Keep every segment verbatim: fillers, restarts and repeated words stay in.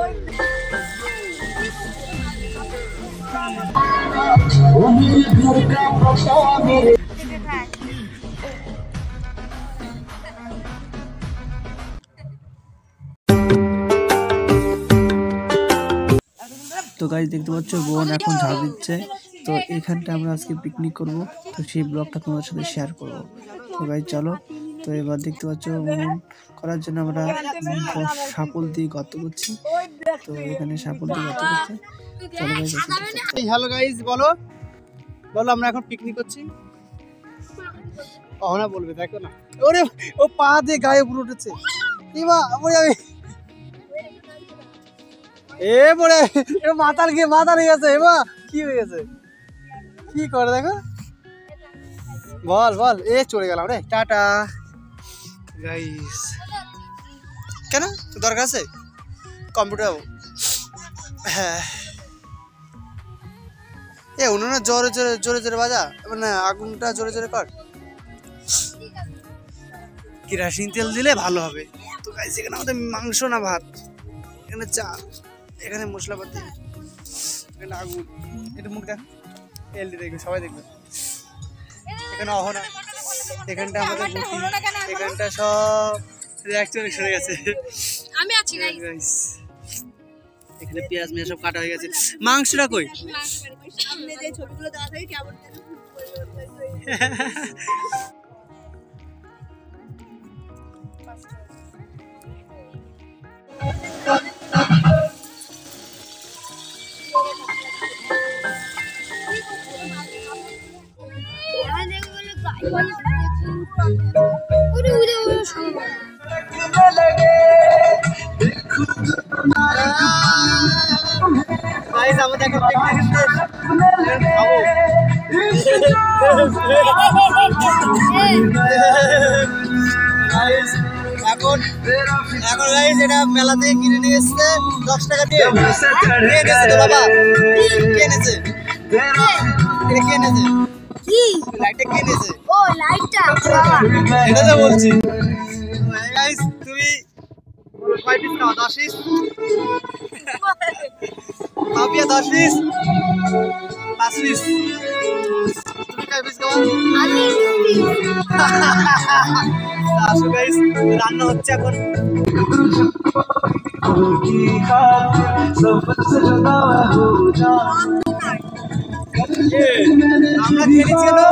তো গাইস দেখতে পাচ্ছ বোন এখন ঝাড় দিচ্ছে। তো এখানটা আমরা আজকে পিকনিক করব, তো সেই ব্লগটা তোমাদের সাথে শেয়ার করব। তো গাইস চলো। তো এবার দেখতে পাচ্ছ বোন করার জন্য আমরা সাপল দিয়ে গর্ত করছি। তো এখানে সাপল দিয়ে গর্ত করছে। চলো গাইস। হ্যালো গাইস, বলো বলো আমরা এখন পিকনিক করছি। অহনা বলবে, দেখো না ওরে ও পা দিয়ে গায়ে উপরে উঠেছে। এবা ওরে আমি এ বড়ে এ মাথার গিয়ে মাথা হয়ে গেছে। এবা কি হয়ে গেছে, কি করে দেখো, বল বল। এ চলে গেলাম রে, টাটা গাইস। কেন তো দরকার আছে কম্পিউটার? হ্যাঁ এ উনুনে জোরে জোরে জোরে জোরে বাজা, মানে আগুনটা জোরে জোরে কর। কেরোসিন তেল দিলে ভালো হবে। তো গাইস এখানে আমাদের মাংস না ভাত, এখানে চাল, এখানে মশলাপাতি, এখানে আগুন। এটা মুখ দেখ, এলডি দেখবে, সবাই দেখবে। এখানে অহনা, এখানটা আমাদের বুটি, এখানটা সব রিঅ্যাকশন সরে গেছে। আমি আছি গাইস। এখানে পেঁয়াজ মেয়ে সব কাটা হয়ে গেছে। মাংসটা কই? সামনে যে ছবিগুলো দেওয়া থাকে কেমন গাইস আমাদের এখন পিকনিক শেষ, খাবো। গাইস এখন এখন গাইস এটা মেলা থেকে কিনে নিয়ে এসেছে দশ টাকা দিয়ে। কে এনেছে তো বাবা? কে এনেছে? এটা কে এনেছে? কি লাইটটা কে এনেছে? ও লাইটটা বাবা, এটা তো বলছি। গাইস তুমি কয় পিস খাও? দশ পিস? পাপিয়া দশ পিস? পাঁচ পিস? তুমি কয় পিস খাও? আমি আসো গাইস, রান্না হচ্ছে এখন। আমরা খেলেছি তো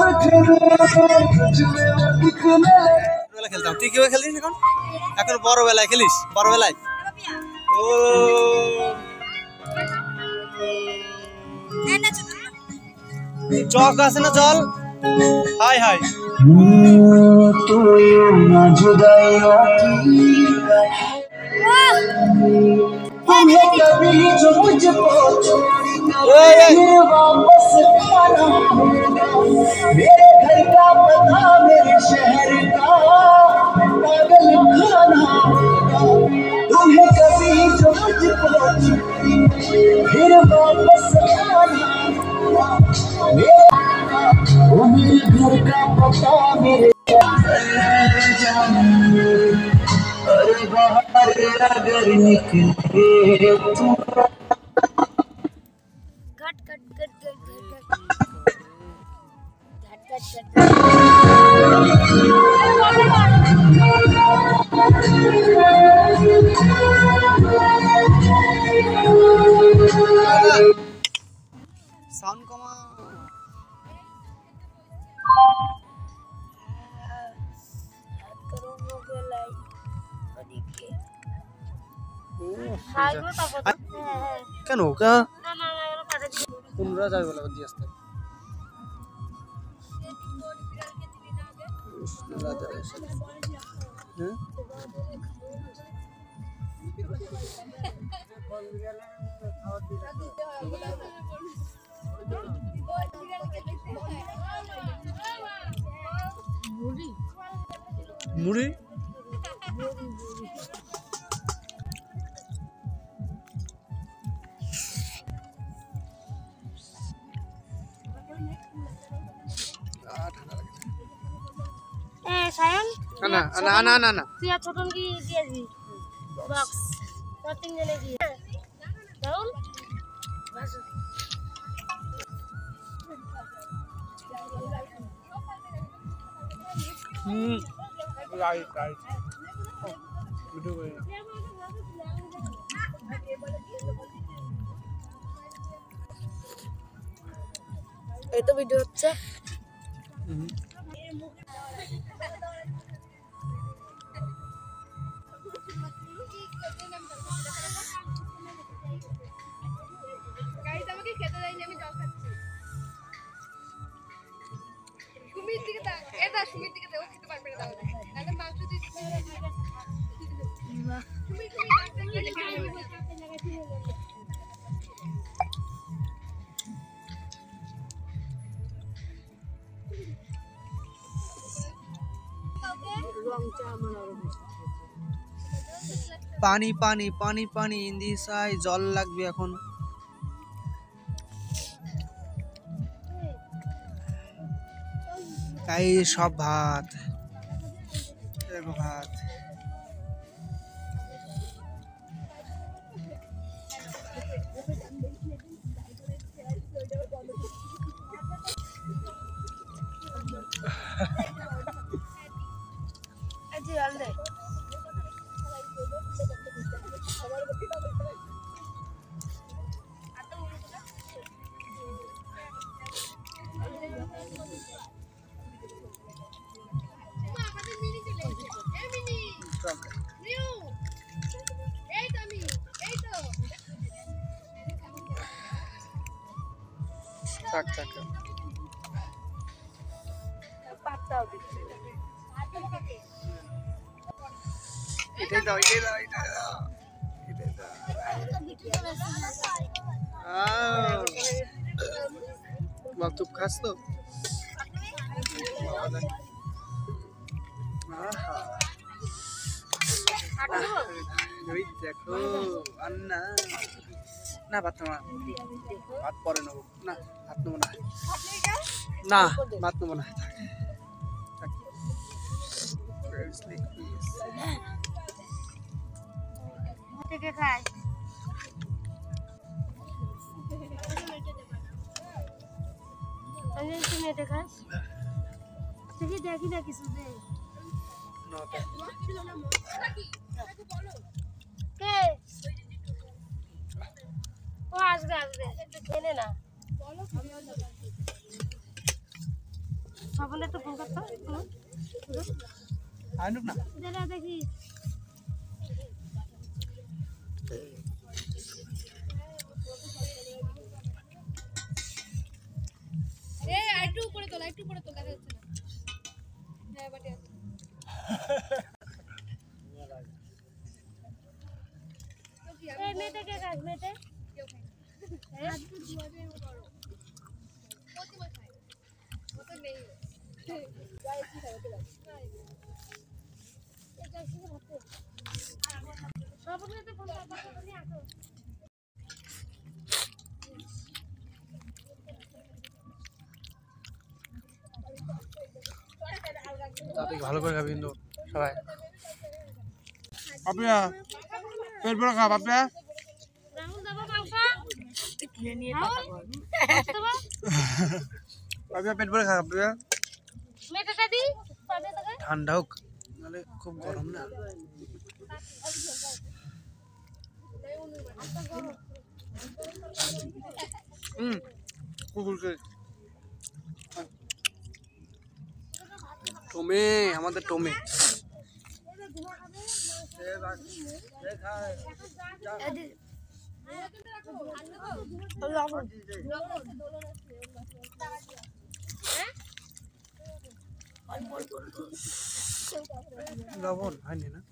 খেলতাম। তুই কিভাবে খেলিস এখন? এখন বড় বেলায় খেলিস? বড় বেলায় ও চক আছে না জল? হাই হাই फिर वापस आना, मेरे घर का पता मेरे अरे बाहर अगर निकले तू cut cut cut cut cut cut cut sound कमा। কেন কা তোমরা যাবে বলে দিয়ে আসতে হ্যাঁ মুড়ি না না না না না তুই আর ছোটন কি দিয়েছিস বক্স তিনজনে কি Rahul hmm right right video করে এই তো ভিডিও হচ্ছে হুম গাইস আমাকে খেতে দেয়নি আমি জল খাচ্ছি সুমির দিকে দাও এটা সুমির দিকে দাও খেতে পারবে না তাহলে তাহলে মাংস দিয়ে সুমি তুমি মাংস দিয়ে খাবে পানি পানি পানি পানি ইন্দি সাই জল লাগবে এখন গাই সব ভাত দেখো ভাত আজি জল দে থাক থাক পাতাও দিচ্ছি এটাই দাও এটাই দাও এটাই দাও এটাই দাও আহ মাতুপ খাস তো ওই দেখো আন্না না ভাত নেবো না ভাত পরে নেবো না ভাত নেবো না না ভাত নেবো না থাক থাক থেকে খাই আমি তুমি এটা খাস তুই দেখি না কিছু দে কে ও আসবে আসবে একটু খেলে না সবনে একটু ফোন করতো আনুক না দাদা দেখি এ একটু উপরে তোলা একটু উপরে তোলা দেখা যাচ্ছে না হ্যাঁ বাটি আছে এই মেতে কে কাজ মেতে কেউ খায় হ্যাঁ আজকে দুয়ারে বড় কত মাছ খায় কত নেই যাই কি খাবে তো এটা কি হচ্ছে সবনে তো ফোন করতে নিয়ে আসো তাতে ভালো করে খাবি কিন্তু সবাই পাপিয়া পেট ভরে খা পাপিয়া রাহুল দাও মাংস কিনে নিয়ে কথা বল পাপিয়া পেট ভরে খা পাপিয়া মেটাটা দি পাবে তোকে ঠান্ডা হোক নাহলে খুব গরম না হুম কুকুরকে টমে আমাদের টমে লবণ হয়নি না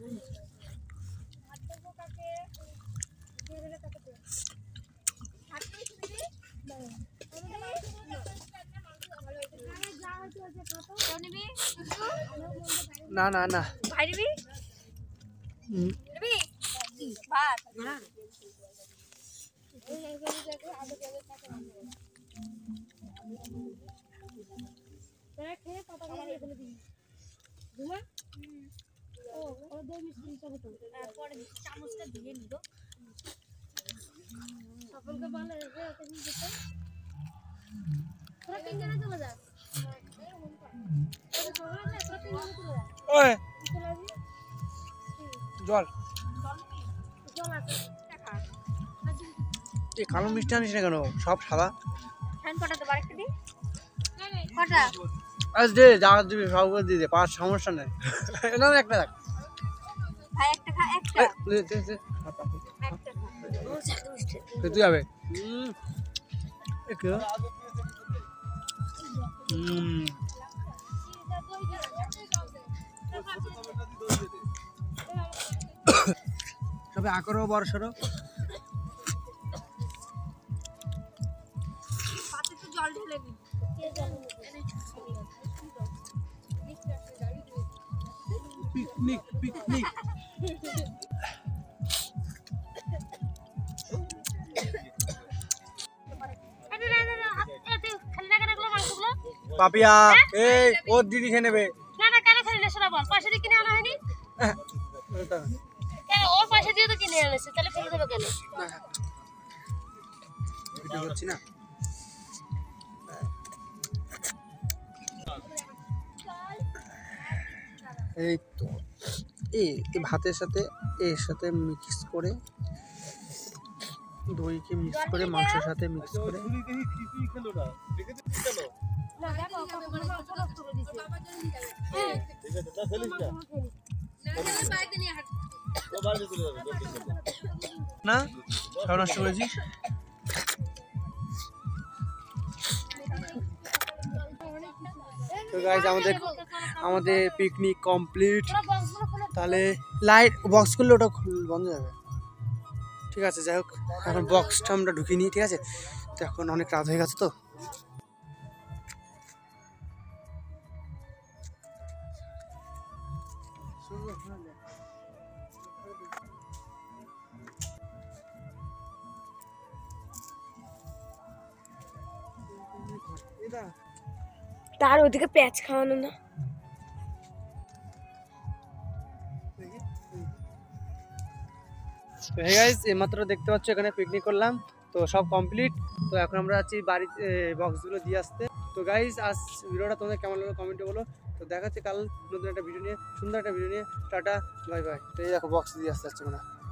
না না না ভাই দিবি দিবি ভাত না তোরা খেয়ে পাতা করে দিয়ে ফেলে দিবি ঘুমা ও ও দই মিষ্টি দিতে হতো পরে চামচটা দিয়ে নিব সফলকে বলে যে ওকে নিয়ে যেতে তোরা তিনজনে চলে যা ওই চলে আসবি জল জল আছে টাকা এই কালো মিষ্টি আনিস না কেন সব সাদা ফ্যান কটা তো বাড়িতে দি কটা আজ দে যা দিবি সব করে দিয়ে দে পাঁচ সমস্যা নেই না না একটা রাখ ভাই একটা খা একটা এই, দে, দে, দে। একটা খা খেতে যাবে হুম একটু হুম সবে আকরো বড় সরো পাতে তো জল ঢেলে দিই কে জল পিকনিক পিকনিক পাপিয়া এই ওর দিদি খেয়ে নেবে না না কেন খালি না শোনা বল পয়সা দিয়ে কিনে আনা হয়নি কেন ওর পয়সা দিয়ে তো কিনে এনেছে তাহলে ফেলে দেবে কেন ভিডিও করছি না এই তো এই এই ভাতের সাথে এর সাথে মিক্স করে দইকে মিক্স করে মাংসের সাথে মিক্স করে না দেখো কখন মাংস নষ্ট করে দিছে না সব নষ্ট করেছিস তো গাইজ আমাদের আমাদের পিকনিক কমপ্লিট তাহলে লাইট বক্স করলে ওটা খুল- বন্ধ যাবে ঠিক আছে যাই হোক এখন বক্সটা আমরা ঢুকিয়ে নিই ঠিক আছে তো এখন অনেক রাত হয়ে গেছে তো তার ওদিকে প্যাচ খাওয়ানো না তো হে গাইস এইমাত্র দেখতে পাচ্ছ এখানে পিকনিক করলাম তো সব কমপ্লিট তো এখন আমরা আছি বাড়িতে বক্সগুলো দিয়ে আসতে তো গাইস আজ ভিডিওটা তোমাদের কেমন লাগলো কমেন্টে বলো তো দেখা হচ্ছে কাল নতুন একটা ভিডিও নিয়ে সুন্দর একটা ভিডিও নিয়ে টাটা বাই বাই তো এই দেখো বক্স দিয়ে আসতে আসছে মানে